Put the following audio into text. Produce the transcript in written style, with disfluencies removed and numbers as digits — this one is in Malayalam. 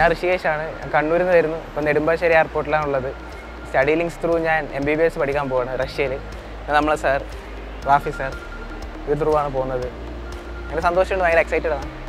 ഞാൻ ഋഷികേശാണ്. Kannur നിന്ന് വരുന്നു. ഇപ്പോൾ നെടുമ്പാശ്ശേരി എയർപോർട്ടിലാണുള്ളത്. സ്റ്റഡി ലിങ്ക്സ് ത്രൂ ഞാൻ MBBS പഠിക്കാൻ പോവാണ് റഷ്യയിൽ. നമ്മളെ സാർ റാഫി സാർ ഇത് ത്രൂ ആണ് പോകുന്നത്. അങ്ങനെ സന്തോഷമുണ്ട്, ഭയങ്കര എക്സൈറ്റഡ് ആണ്.